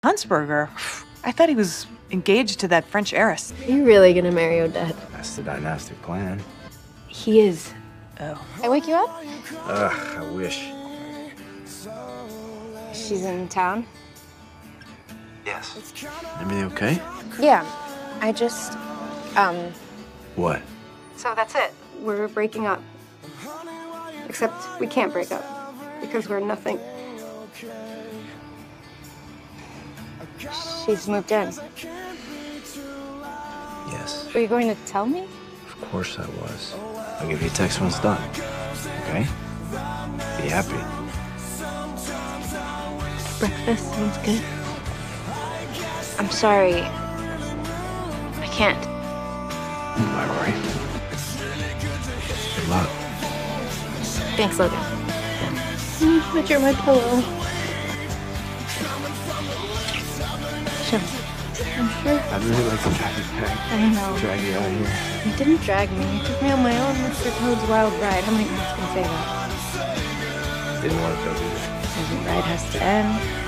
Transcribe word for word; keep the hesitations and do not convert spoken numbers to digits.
Huntsberger? I thought he was engaged to that French heiress. You're really gonna marry Odette? That's the dynastic plan. He is. Oh. I wake you up? Ugh, I wish. She's in town? Yes. Everything okay? Yeah. I just, um... What? So that's it. We're breaking up. Except we can't break up. Because we're nothing. She's moved in. Yes. Were you going to tell me? Of course I was. I'll give you a text when it's done. Okay? Be happy. Breakfast sounds good. I'm sorry. I can't. Bye, Rory. Good luck. Thanks, Logan. Mm, but you're my pillow. Sure. I'm sure. I'd really like to drag you back. I know. Drag you out here. You didn't drag me. You took me on my own Mister Toad's Wild Ride. How many times can I say that? Didn't want to go either. Every ride has to end.